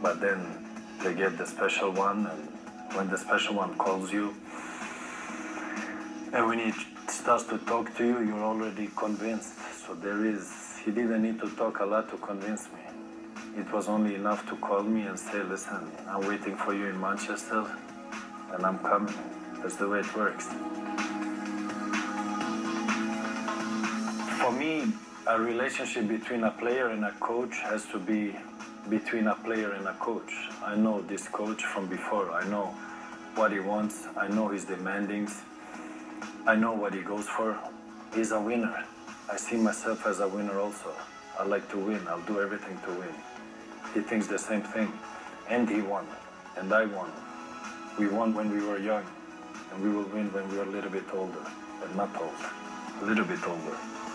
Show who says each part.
Speaker 1: but then they get the special one, and when the special one calls you, and when he starts to talk to you, you're already convinced. So he didn't need to talk a lot to convince me. It was only enough to call me and say, listen, I'm waiting for you in Manchester, and I'm coming. That's the way it works. For me, a relationship between a player and a coach has to be between a player and a coach. I know this coach from before. I know what he wants. I know his demandings. I know what he goes for. He's a winner. I see myself as a winner also. I like to win. I'll do everything to win. He thinks the same thing. And he won. And I won. We won when we were young. And we will win when we are a little bit older. And not old. A little bit older.